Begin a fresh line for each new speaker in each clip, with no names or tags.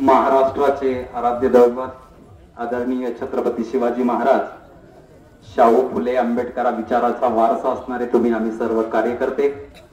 महाराष्ट्राचे आराध्य दैवत आदरणीय छत्रपती शिवाजी महाराज, शाहू फुले आंबेडकर विचाराचा वारसा असणारे तुम्ही आम्ही सर्व कार्यकर्ते,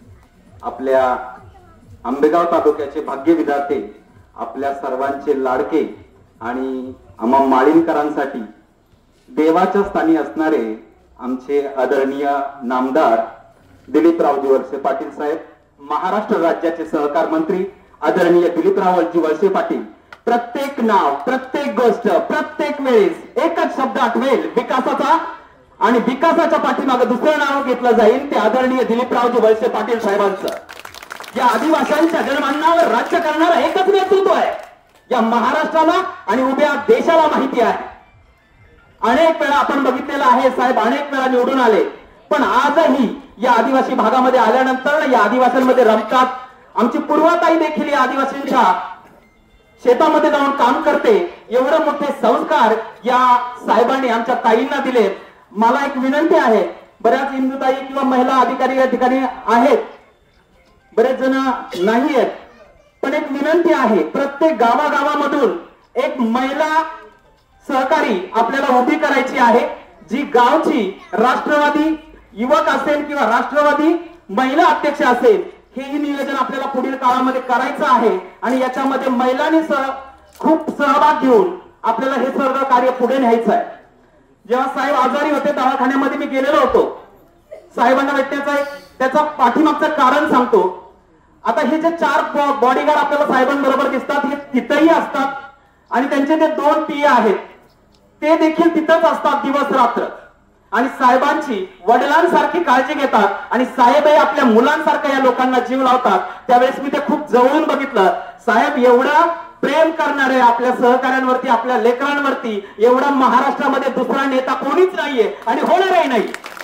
आपल्या आंबेगाव तालुक्याचे भाग्य विधाते, आपल्या सर्वांचे लाडके आणि आम्हा माळीणकरांसाठी देवाच्या स्थानी असणारे आमचे आदरणीय नामदार दिलीपरावजी वळसे पाटील साहेब, महाराष्ट्र राज्याचे सहकार मंत्री आदरणीय दिलीपरावजी वळसे पाटील, प्रत्येक नाव, प्रत्येक गोष्ट, प्रत्येक वेळेस एकच शब्द आठवेल विकासाचा, आणि विकासाच्या पाठीमागे दुसरं नाव घेतलं जाईल ते आदरणीय दिलीपरावजी वळसे पाटील साहेबांचं. या आदिवासींच्या जनमाननावर राज्य करणारं एकच नेतृत्व आहे या महाराष्ट्राला आणि उभ्या देशाला माहिती आहे. अनेक वेळा आपण बघितलेलं आहे, साहेब अनेक वेळा निवडून आले, पण आजही या आदिवासी भागामध्ये आल्यानंतर या आदिवासींमध्ये रमतात. आमची पूर्वताई देखील या आदिवासींच्या शेतामध्ये जाऊन काम करते. एवढे मोठे संस्कार या साहेबांनी आमच्या ताईंना दिले. मला एक विनंती आहे, बऱ्याच हिंदुताई किंवा महिला अधिकारी या ठिकाणी आहेत, बरेच जण नाही आहेत, पण एक विनंती आहे, प्रत्येक गावागावामधून एक महिला सहकारी आपल्याला उभी करायची आहे, जी गावची राष्ट्रवादी युवक असेल किंवा राष्ट्रवादी महिला अध्यक्ष असेल. हेही नियोजन आपल्याला पुढील काळामध्ये करायचं आहे आणि याच्यामध्ये महिलांनी खूप सहभाग घेऊन आपल्याला हे सर्व कार्य पुढे न्यायचं आहे. जेव्हा साहेब आजारी होते दवाखान्यामध्ये मी गेलेलो होतो, साहेबांना भेटण्याचं त्याचा पाठीमागचं कारण सांगतो. आता हे जे 4 बॉडीगार्ड आपल्याला साहेबांबरोबर दिसतात, हे तिथंही असतात आणि त्यांचे जे 2 PA आहेत ते देखील तिथंच असतात दिवस रात्र, आणि साहेबांची वडिलांसारखी काळजी घेतात आणि साहेबही आपल्या मुलांसारखं या लोकांना जीव लावतात. त्यावेळेस मी ते खूप जवळून बघितलं. साहेब एवढा प्रेम करणारे आपल्या सहकाऱ्यांवरती, आपल्या लेकरांवरती, एवढा महाराष्ट्रामध्ये दुसरा नेता कोणीच नाहीये आणि होणारही नाही.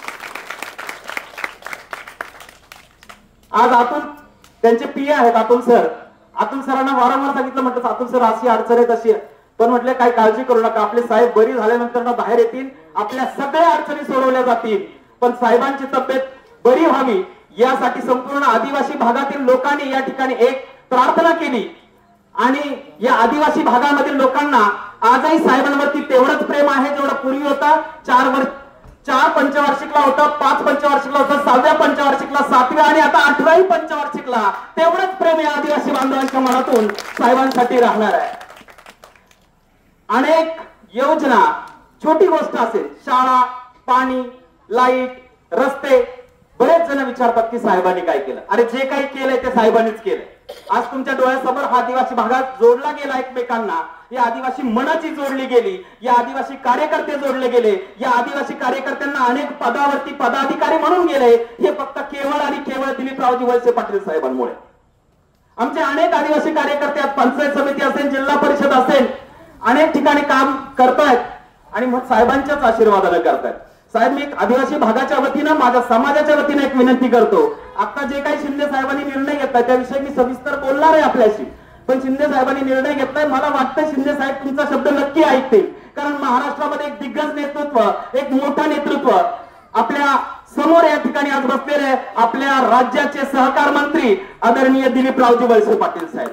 आज आतून त्यांचे PA आहेत अतुल सर. अतुल सरांना वारंवार सांगितलं, म्हटलं अतुल सर अशी अडचण आहे तशी, पण म्हटलं काही काळजी करू नका, आपले साहेब बरी झाल्यानंतर ना बाहेर येतील, आपल्या सगळ्या अडचणी सोडवल्या जातील. पण साहेबांची तब्येत बरी व्हावी यासाठी संपूर्ण आदिवासी भागातील लोकांनी या ठिकाणी एक प्रार्थना केली आणि या आदिवासी भागामधील लोकांना आजही साहेबांवरती तेवढंच प्रेम आहे जेवढं पूर्वी होता. 4 पंचवार्षिकला होतं, 5 पंचवार्षिकला होतं, 6व्या पंचवार्षिकला, 7व्या आणि आता 8व्याही पंचवार्षिकला तेवढंच प्रेम या आदिवासी बांधवांच्या मनातून साहेबांसाठी राहणार आहे. अनेक योजना, छोटी गोष्ट असेल, शाळा, पाणी, लाईट, रस्ते, बरेच जण विचारतात की साहेबांनी काय केलं. अरे जे काही केलंय ते साहेबांनीच केलंय. आज तुमच्या डोळ्यासमोर हा आदिवासी भागात जोडला गेला एकमेकांना, या आदिवासी मनाची जोडली गेली, या आदिवासी कार्यकर्ते जोडले गेले, या आदिवासी कार्यकर्त्यांना अनेक पदावरती पदाधिकारी म्हणून गेले, हे फक्त केवळ आणि केवळ दिलीपरावजी वळसे पाटील साहेबांमुळे. आमचे अनेक आदिवासी कार्यकर्ते आज पंचायत समिती असेल, जिल्हा परिषद असेल, अनेक ठिकाणी काम करतायत आणि मग साहेबांच्याच आशीर्वादाने करतायत. साहेब, मी आदिवासी भागाच्या वतीनं, माझ्या समाजाच्या वतीनं एक विनंती करतो. आता जे काही शिंदे साहेबांनी निर्णय घेतलाय त्याविषयी मी सविस्तर बोलणार आहे आपल्याशी, पण शिंदे साहेबांनी निर्णय घेतलाय, मला वाटतं शिंदे साहेब तुमचा शब्द नक्की ऐकतील, कारण महाराष्ट्रामध्ये एक दिग्गज नेतृत्व, एक मोठा नेतृत्व आपल्या समोर या ठिकाणी आज बसलेले आपल्या राज्याचे सहकार मंत्री आदरणीय दिलीपरावजी वळसे पाटील साहेब.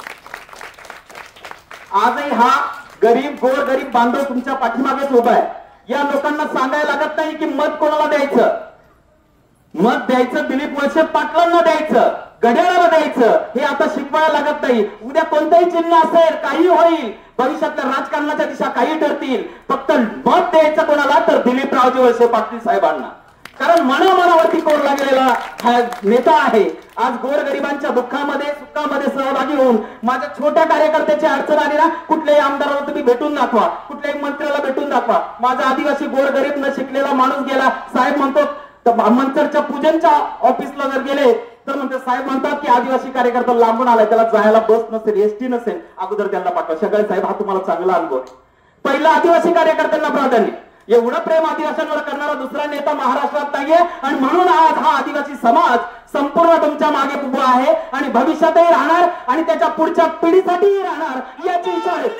आजही हा गरीब, गोर गरीब बांधव तुमच्या पाठीमागेच उभा आहे. या लोकांना सांगायला लागत नाही की मत कोणाला द्यायचं. मत द्यायचं दिलीप वळसे पाटलांना द्यायचं, घड्याळाला द्यायचं, हे आता शिकवायला लागत नाही. उद्या कोणतंही चिन्ह असेल, काही होईल, भविष्यातल्या राजकारणाच्या दिशा काही ठरतील, फक्त मत द्यायचं कोणाला तर दिलीपरावजी वळसे पाटील साहेबांना, कारण मनामनावरती कोरला गेलेला हा नेता आहे. आज गोरगरिबांच्या दुःखामध्ये सुखामध्ये सहभागी होऊन माझ्या छोट्या कार्यकर्त्याची अडचण आली ना, कुठल्याही आमदाराला तुम्ही भेटून दाखवा, कुठल्याही मंत्र्याला भेटून दाखवा, माझा आदिवासी गोरगरीब न शिकलेला माणूस गेला, साहेब म्हणतो मंचरच्या पूजनच्या ऑफिसला जर गेले तर म्हणते, साहेब म्हणतात की आदिवासी कार्यकर्ता लांबून आलाय, त्याला जायला बस नसेल, ST नसेल, अगोदर त्यांना पाठवा. सगळे साहेब, हा तुम्हाला चांगला अनुभव. पहिला आदिवासी कार्यकर्त्यांना प्राधान्य. एवढं प्रेम आदिवासींवर करणारा दुसरा नेता महाराष्ट्रात नाहीये आणि म्हणून आज हा आदिवासी समाज संपूर्ण तुमच्या मागे उभा आहे आणि भविष्यातही राहणार आणि त्याच्या पुढच्या पिढीसाठीही राहणार याची इच्छा आहे.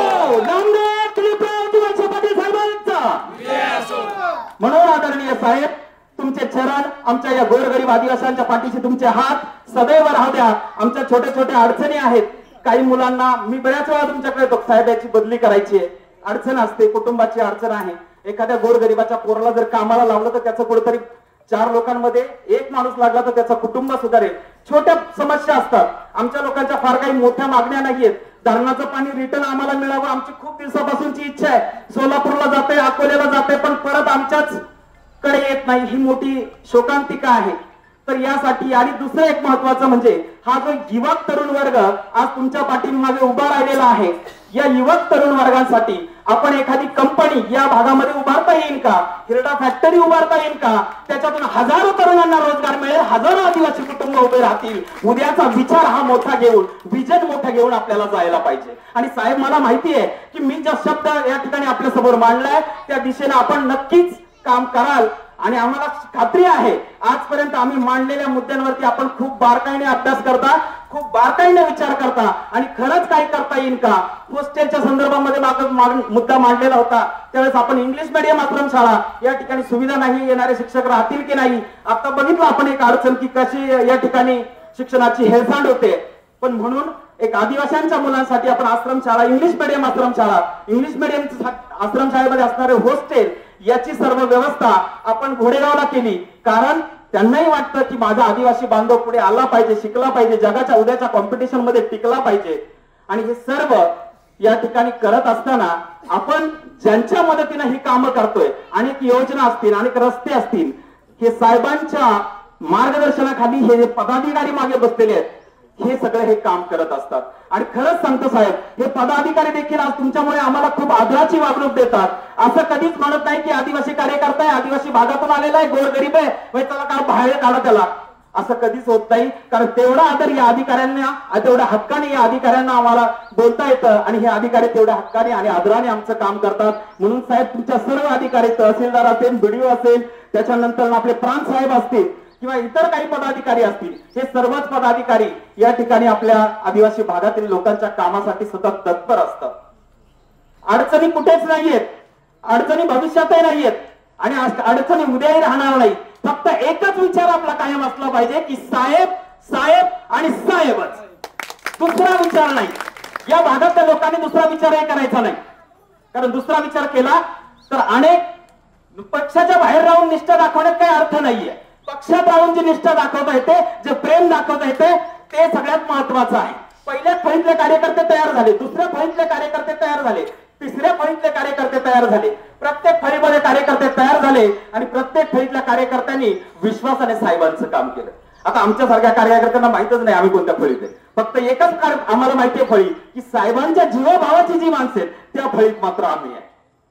म्हणून आदरणीय साहेब,
तुमचे चरण आमच्या या गोरगरीब आदिवासींच्या पाठीशी तुमचे हात सदैव राहू द्या. आमच्या छोट्या छोट्या अडचणी आहेत. काही मुलांना मी बऱ्याच वेळा तुमच्याकडे येतो, साहेब याची बदली करायची आहे, अडचण असते, कुटुंबाची अडचण आहे. एखाद्या गोरगरिबाच्या पोराला जर कामाला लावलं तर त्याचं कुठेतरी 4 लोकांमध्ये एक माणूस लागला तर त्याचं कुटुंब सुधारेल. छोट्या समस्या असतात. आमच्या लोकांच्या फार काही मोठ्या मागण्या नाहीयेत. धरणाचं पाणी रिटर्न आम्हाला मिळावं आमची खूप दिवसापासूनची इच्छा आहे. सोलापूरला जाते, अकोल्याला जाते, पण परत आमच्याच कडे येत नाही. ही मोठी शोकांतिका आहे. तर यासाठी आणि दुसरं एक महत्वाचं म्हणजे हा जो युवक तरुण वर्ग आज तुमच्या पाठीमागे उभा राहिलेला आहे, या युवक तरुण वर्गांसाठी आपण एखादी कंपनी या भागामध्ये उभारता येईल का? हिरडा फॅक्टरी उभारता येईल का? त्याच्यातून हजारो तरुणांना रोजगार मिळेल, हजारो आदिवासी कुटुंब उभे राहतील. उद्याचा विचार हा मोठा घेऊन, विजन मोठा घेऊन आपल्याला जायला पाहिजे. आणि साहेब मला माहिती आहे की मी जो शब्द या ठिकाणी आपल्या समोर मांडलाय त्या दिशेने आपण नक्कीच काम कराल. आणि आम्हाला खात्री आहे आजपर्यंत आम्ही मांडलेल्या मुद्द्यांवरती आपण खूप बारकाईने अभ्यास करता, खूप बारकाईने विचार करता आणि खरंच काय करता येईल का? हॉस्टेलच्या संदर्भामध्ये मुद्दा मांडलेला होता त्यावेळेस आपण इंग्लिश मीडियम आश्रमशाळा या ठिकाणी सुविधा नाही, येणारे शिक्षक राहतील की नाही. आता बघितलं आपण एक अडचण की कशी या ठिकाणी शिक्षणाची हेळसांड होते. पण म्हणून एक आदिवासींच्या मुलांसाठी आपण आश्रमशाळा, इंग्लिश मीडियम आश्रमशाळा, इंग्लिश मीडियम आश्रमशाळेमध्ये असणारे हॉस्टेल याची सर्व व्यवस्था आपण घोडेगावला केली. कारण त्यांनाही वाटतं की माझा आदिवासी बांधव पुढे आला पाहिजे, शिकला पाहिजे, जगाच्या उद्याच्या कॉम्पिटिशन मध्ये टिकला पाहिजे. आणि हे सर्व या ठिकाणी करत असताना आपण ज्यांच्या मदतीने ही कामं करतोय, अनेक योजना असतील, अनेक रस्ते असतील, हे साहेबांच्या मार्गदर्शनाखाली हे जे पदाधिकारी मागे बसलेले आहेत हे सगळे हे काम करत असतात. आणि खरंच सांगतो साहेब, हे पदाधिकारी देखील आज तुमच्यामुळे आम्हाला खूप आदराची वागणूक देतात. असं कधीच म्हणत नाही की आदिवासी कार्यकर्ता आहे, आदिवासी भागातून आलेला आहे, गोरगरीब आहे, त्याला काय बाहेर काढा त्याला, असं कधीच होत नाही. कारण तेवढा आदर या अधिकाऱ्यांना, तेवढ्या हक्काने या अधिकाऱ्यांना आम्हाला बोलता येतं आणि हे अधिकारी तेवढ्या हक्काने आणि आदराने आमचं काम करतात. म्हणून साहेब तुमच्या सर्व अधिकारी, तहसीलदार असेल, बीडीओ असेल, त्याच्यानंतर आपले प्रांत साहेब असतील किंवा इतर काही पदाधिकारी असतील, हे सर्वच पदाधिकारी या ठिकाणी आपल्या आदिवासी भागातील लोकांच्या कामासाठी सतत तत्पर असतात. अडचणी कुठेच नाहीयेत, अडचणी भविष्यातही नाहीयेत आणि अडचणी उद्याही राहणार नाही. फक्त एकच विचार आपला कायम असला पाहिजे की साहेब साहेब आणि साहेबच, दुसरा विचार नाही. या भागातल्या लोकांनी दुसरा विचारही करायचा नाही. कारण दुसरा विचार केला तर अनेक पक्षाच्या बाहेर राहून निष्ठा दाखवण्यात काही अर्थ नाहीये. पक्षात राहून जी निष्ठा दाखवता येते, जे प्रेम दाखवता येते, ते सगळ्यात महत्वाचं आहे. पहिल्या फळीतले कार्यकर्ते तयार झाले, दुसऱ्या फळीतले कार्यकर्ते तयार झाले, तिसऱ्या फळीतले कार्यकर्ते तयार झाले, प्रत्येक फळीमध्ये कार्यकर्ते तयार झाले आणि प्रत्येक फळीतल्या कार्यकर्त्यांनी विश्वासाने साहेबांचं काम केलं. आता आमच्यासारख्या कार्यकर्त्यांना माहितच नाही आम्ही कोणत्या फळीत आहे. फक्त एकच आम्हाला माहिती आहे फळी, की साहेबांच्या जीवाभावाची जी माणसं आहेत त्या फळीत मात्र आम्ही आहे.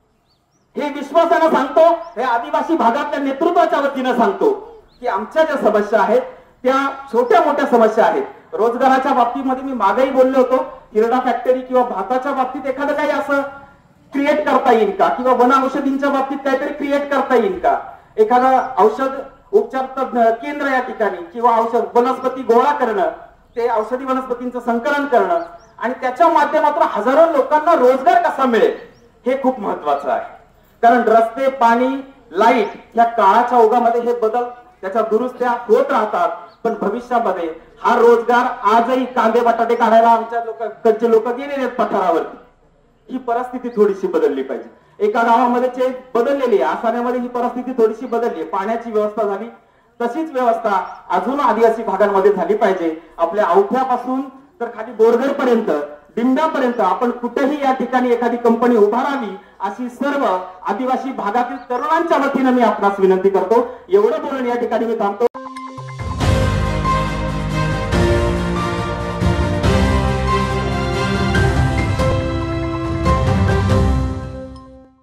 हे विश्वासानं सांगतो, हे आदिवासी भागातल्या नेतृत्वाच्या वतीनं सांगतो की आमच्या ज्या समस्या आहेत त्या छोट्या मोठ्या समस्या आहेत. रोजगाराच्या बाबतीमध्ये मी मागेही बोललो होतो, हिरडा फॅक्टरी किंवा भाताच्या बाबतीत एखादं काही असं क्रिएट करता येईल का, किंवा वन औषधींच्या बाबतीत काहीतरी क्रिएट करता येईल का, एखादं औषध उपचार केंद्र या ठिकाणी किंवा औषध वनस्पती गोळा करणं, ते औषधी वनस्पतींचं संकलन करणं आणि त्याच्या माध्यमातून हजारो लोकांना रोजगार कसा मिळेल हे खूप महत्वाचं आहे. कारण रस्ते, पाणी, लाईट या काळाच्या ओघामध्ये हे बदल त्याच्या दुरुस्त्या होत राहतात. पण भविष्यामध्ये हा रोजगार, आजही कांदे बटाटे काढायला आमच्या कडचे लोक गेलेले आहेत पठारावरती, ही परिस्थिती थोडीशी बदलली पाहिजे. एका गावामध्ये बदललेली आहे, आसाण्यामध्ये ही परिस्थिती थोडीशी बदलली आहे. पाण्याची व्यवस्था झाली, तशीच व्यवस्था अजून आदिवासी भागांमध्ये झाली पाहिजे. आपल्या अवठ्यापासून तर खाली बोरघर पर्यंत, डिंब्यापर्यंत आपण कुठेही या ठिकाणी एखादी कंपनी उभारावी अशी सर्व आदिवासी भागातील तरुणांच्या वतीनं मी आपणास विनंती करतो. एवढं बोलून या ठिकाणी मी थांबतो.